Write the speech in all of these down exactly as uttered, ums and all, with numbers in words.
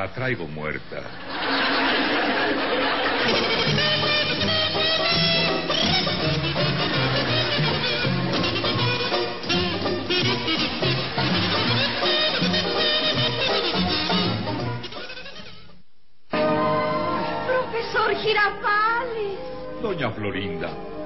La traigo muerta. Profesor Girafales. Doña Florinda.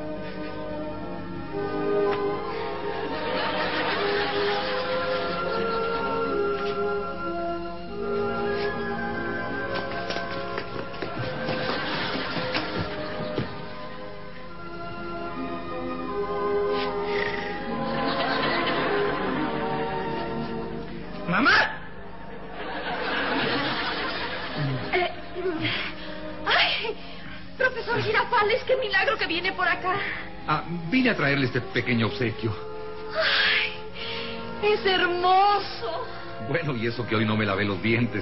¡Mamá! Eh, ¡Ay! Profesor Girafales, qué milagro que viene por acá. Ah, vine a traerle este pequeño obsequio. ¡Ay! Es hermoso. Bueno, y eso que hoy no me lavé los dientes.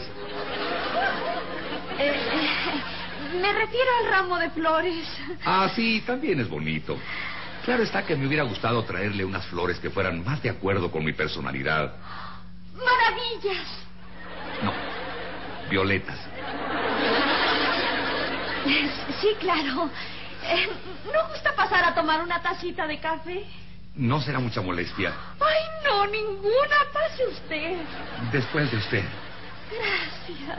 Eh, eh, me refiero al ramo de flores. Ah, sí, también es bonito. Claro está que me hubiera gustado traerle unas flores que fueran más de acuerdo con mi personalidad. ¡Maravillas! No, violetas. Sí, claro. Eh, ¿No gusta pasar a tomar una tacita de café? No será mucha molestia. Ay, no, ninguna. Pase usted. Después de usted. Gracias.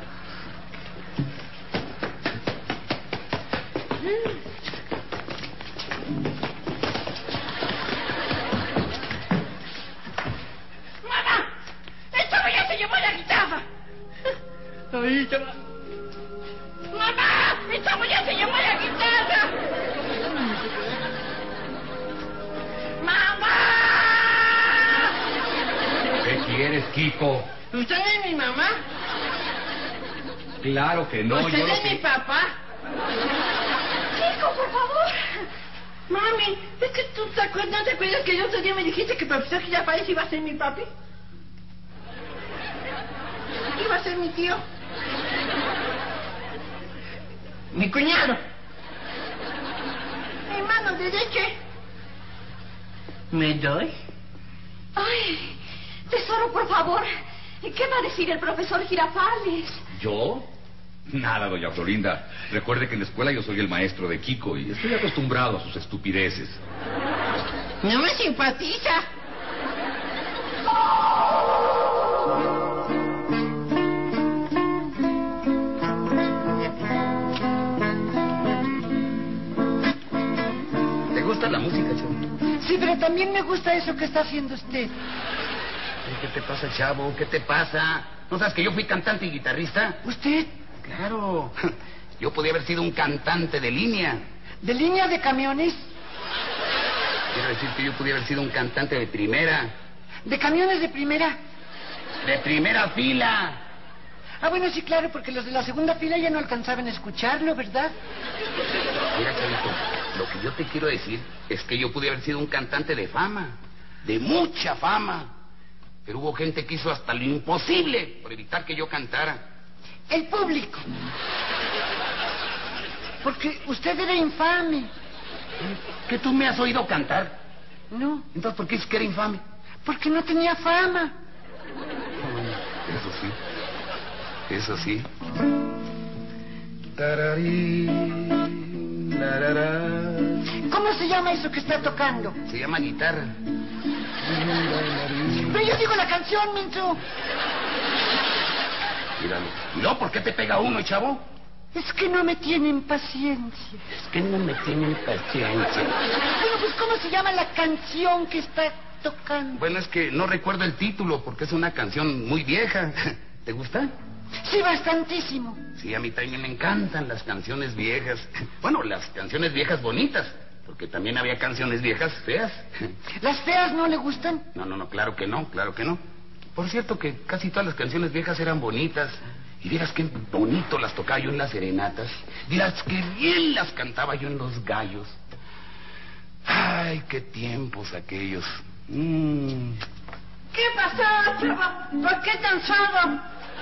¡Mamá! ¡El chavo ya se llevó la guitarra! Ahí ya. ¡Mamá! ¡El chavo ya se llevó la guitarra! ¡Mamá! ¿Qué quieres, Kiko? ¿Usted es mi mamá? Claro que no. ¿Usted yo es lo que... mi papá? Chico, por favor. Mami, es que tú te acuerdas, ¿no te acuerdas que el otro día me dijiste que el profesor Girafales iba a ser mi papi? Iba a ser mi tío. Mi cuñado. Mi mano derecha. ¿Me doy? Ay, tesoro, por favor. ¿Qué va a decir el profesor Girafales? ¿Yo? Nada, doña Florinda. Recuerde que en la escuela yo soy el maestro de Kiko y estoy acostumbrado a sus estupideces. No me simpatiza. ¿Te gusta la música, chavo? Sí, pero también me gusta eso que está haciendo usted. ¿Qué te pasa, chavo? ¿Qué te pasa? ¿No sabes que yo fui cantante y guitarrista? ¿Usted? Claro. Yo podía haber sido un cantante de línea. ¿De línea de camiones? Quiero decir que yo podía haber sido un cantante de primera. ¿De camiones de primera? ¡De primera fila! Ah, bueno, sí, claro, porque los de la segunda fila ya no alcanzaban a escucharlo, ¿verdad? Mira, chavito, lo que yo te quiero decir es que yo pude haber sido un cantante de fama. De mucha fama. Pero hubo gente que hizo hasta lo imposible por evitar que yo cantara. El público. Porque usted era infame. ¿Que tú me has oído cantar? No, Entonces, ¿por qué dices que era infame? porque no tenía fama. Eso sí. Eso sí. Tararí, larará. ¿Cómo se llama eso que está tocando? Se llama guitarra. Pero yo digo la canción, Minzu. Míralo. No, ¿por qué te pega uno, chavo? Es que no me tienen paciencia. Es que no me tienen paciencia. Bueno, pues ¿cómo se llama la canción que está tocando? Bueno, es que no recuerdo el título porque es una canción muy vieja. ¿Te gusta? Sí, bastantísimo. Sí, a mí también me encantan las canciones viejas. Bueno, las canciones viejas bonitas, porque también había canciones viejas feas. ¿Las feas no le gustan? No, no, no, claro que no, claro que no. Por cierto que casi todas las canciones viejas eran bonitas. Y dirás qué bonito las tocaba yo en las serenatas. Dirás qué bien las cantaba yo en los gallos. Ay, qué tiempos aquellos. Mm. ¿Qué pasó, chavo? ¿Por qué tan solo?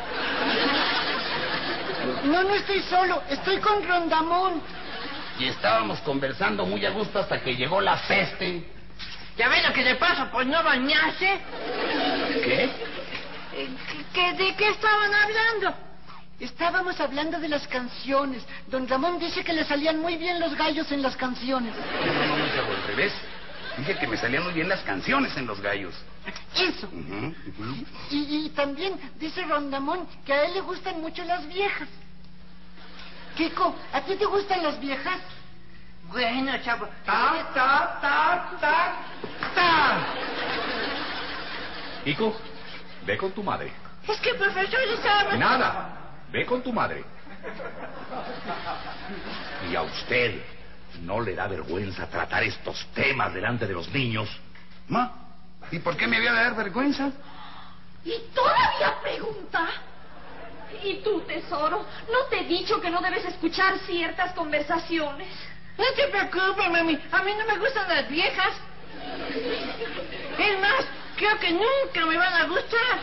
No, no estoy solo. Estoy con Rondamón. Y estábamos conversando muy a gusto hasta que llegó la peste. ¿Ya ves lo que le pasa por no bañarse? ¿Qué? Eh, ¿que- que- ¿De qué estaban hablando? estábamos hablando de las canciones. Don Ramón dice que le salían muy bien los gallos en las canciones. No, no, no, chavo, al revés. Dije que me salían muy bien las canciones en los gallos. Eso. Uh-huh, uh-huh. Y, y también dice Rondamón que a él le gustan mucho las viejas. Kiko, ¿a ti te gustan las viejas? Bueno, chavo. ¡Ta, ta, ta, ta, ta! Kiko, ve con tu madre. Es que, profesor, estaba... Nada, ve con tu madre. ¿Y a usted no le da vergüenza tratar estos temas delante de los niños? Ma, ¿y por qué me había de dar vergüenza? ¿Y todavía pregunta? ¿Y tú, tesoro? ¿No te he dicho que no debes escuchar ciertas conversaciones? No te preocupes, mami. A mí no me gustan las viejas. Es más, creo que nunca me van a gustar.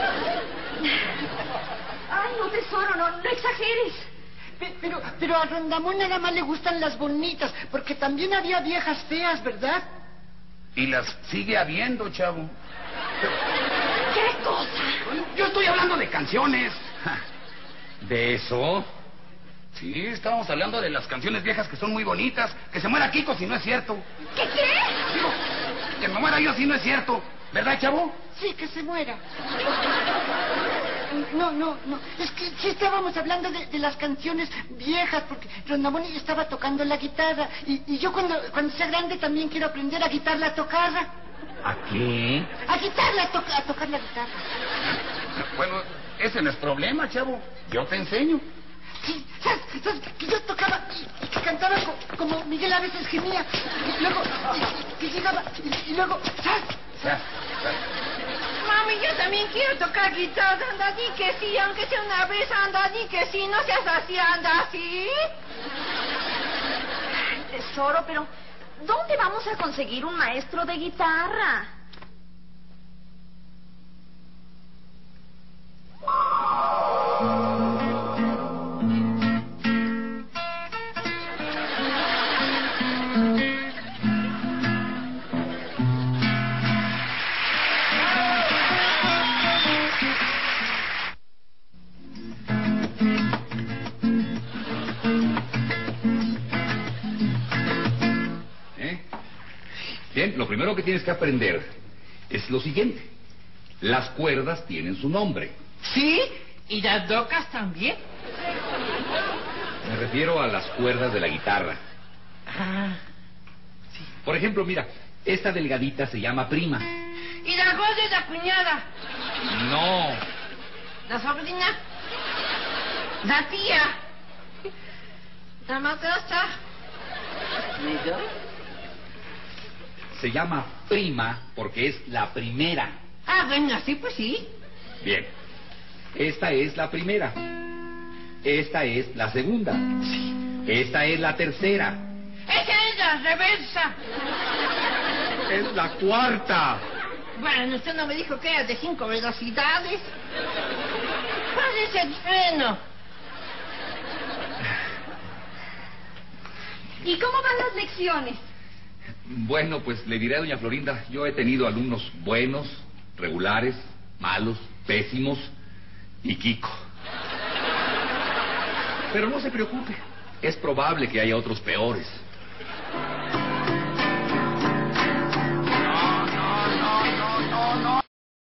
Ay, no, tesoro, no, no exageres. Pe- Pero, pero a Rondamón nada más le gustan las bonitas, porque también había viejas feas, ¿verdad? Y las sigue habiendo, chavo. ¿Qué cosa? Yo estoy hablando de canciones. ¿De eso? Sí, estábamos hablando de las canciones viejas que son muy bonitas. Que se muera Kiko si no es cierto. ¿Qué qué? Digo, que me muera yo si no es cierto. ¿Verdad, chavo? Sí, que se muera. No, no, no. Es que sí estábamos hablando de, de las canciones viejas, porque Rondamón estaba tocando la guitarra. Y, y yo cuando, cuando sea grande también quiero aprender a guitarra, a tocarla. ¿A qué? A guitarra, a, to- a tocar la guitarra. Bueno, ese no es problema, chavo. Yo te enseño. Sí, ¿sabes? ¿Sabes? Que yo tocaba y, y que cantaba co- como Miguel a veces gemía. Y luego, y, y, que llegaba, y, y luego, ¿sabes? Ya, ya. Mami, yo también quiero tocar guitarra. Anda, di que sí, aunque sea una vez. Anda, di que sí. No seas así, anda así. Tesoro, pero ¿dónde vamos a conseguir un maestro de guitarra? ¿Eh? Bien, lo primero que tienes que aprender es lo siguiente. Las cuerdas tienen su nombre. ¿Sí? ¿Y las docas también? Me refiero a las cuerdas de la guitarra. Ah. Por ejemplo, mira, esta delgadita se llama prima. ¿Y la gorda es la cuñada? No, ¿La sobrina? ¿La tía? ¿La madrastra? ¿Yo? se llama prima porque es la primera. Ah, bueno, sí, pues sí. Bien, esta es la primera. Esta es la segunda. Esta es la tercera. Esa es la reversa. Es la cuarta. Bueno, usted no me dijo que era de cinco velocidades. ¿Cuál es el freno? ¿Y cómo van las lecciones? Bueno, pues le diré a doña Florinda, yo he tenido alumnos buenos, regulares, malos, pésimos y Kiko. Pero no se preocupe, es probable que haya otros peores.